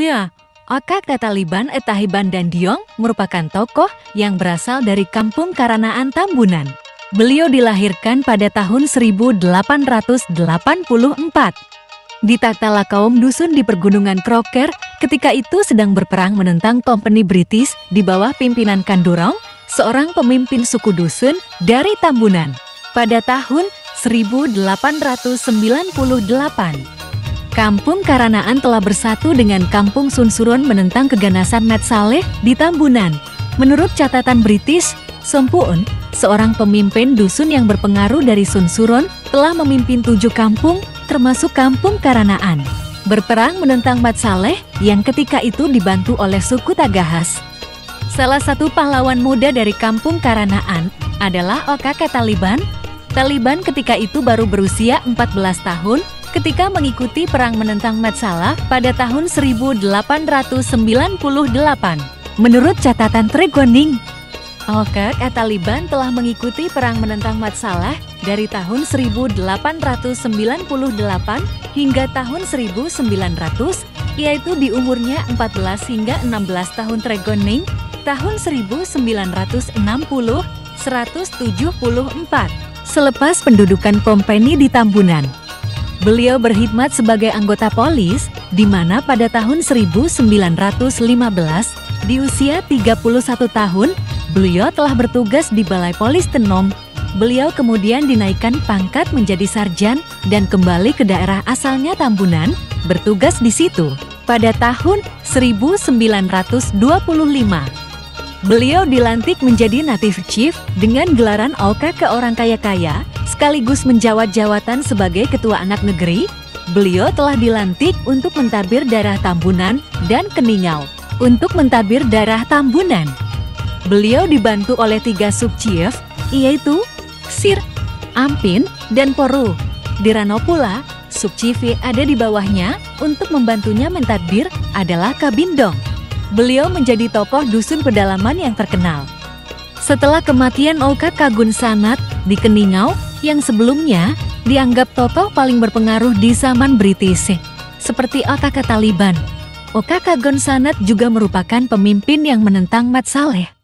Sebelumnya, Oka Kataliban Etahiban Dandiong merupakan tokoh yang berasal dari Kampung Karanaan Tambunan. Beliau dilahirkan pada tahun 1884. Ditaktala kaum dusun di Pergunungan Crocker ketika itu sedang berperang menentang Kompeni British di bawah pimpinan Kandurong, seorang pemimpin suku dusun dari Tambunan. Pada tahun 1898, Kampung Karanaan telah bersatu dengan Kampung Sunsuron menentang keganasan Mat Saleh di Tambunan. Menurut catatan British, Sompuun, seorang pemimpin dusun yang berpengaruh dari Sunsuron, telah memimpin 7 kampung, termasuk Kampung Karanaan, berperang menentang Mat Saleh yang ketika itu dibantu oleh suku Tagahas. Salah satu pahlawan muda dari Kampung Karanaan adalah Oka Kataliban. Taliban ketika itu baru berusia 14 tahun ketika mengikuti perang menentang Mat Saleh pada tahun 1898. Menurut catatan Tregoning, Oka Kataliban telah mengikuti perang menentang Mat Saleh dari tahun 1898 hingga tahun 1900, yaitu di umurnya 14 hingga 16 tahun. Tregoning, tahun 1960, 174. Selepas pendudukan Kompeni di Tambunan, beliau berkhidmat sebagai anggota polis, di mana pada tahun 1915, di usia 31 tahun, beliau telah bertugas di Balai Polis Tenom. Beliau kemudian dinaikkan pangkat menjadi sarjan dan kembali ke daerah asalnya Tambunan, bertugas di situ. Pada tahun 1925, beliau dilantik menjadi Native Chief dengan gelaran Oka ke orang kaya-kaya, sekaligus menjawat jawatan sebagai Ketua Anak Negeri. Beliau telah dilantik untuk mentadbir daerah Tambunan dan Keningau. Untuk mentadbir daerah Tambunan, beliau dibantu oleh 3 sub-chief, yaitu Sir, Ampin, dan Poru. Di Rano pula, sub-chief ada di bawahnya. Untuk membantunya mentadbir adalah Kabindong. Beliau menjadi tokoh dusun pedalaman yang terkenal. Setelah kematian Oka Kagunsanat di Keningau, yang sebelumnya dianggap tokoh paling berpengaruh di zaman British, seperti Oka Kataliban, Oka Kagunsanat juga merupakan pemimpin yang menentang Mat Saleh.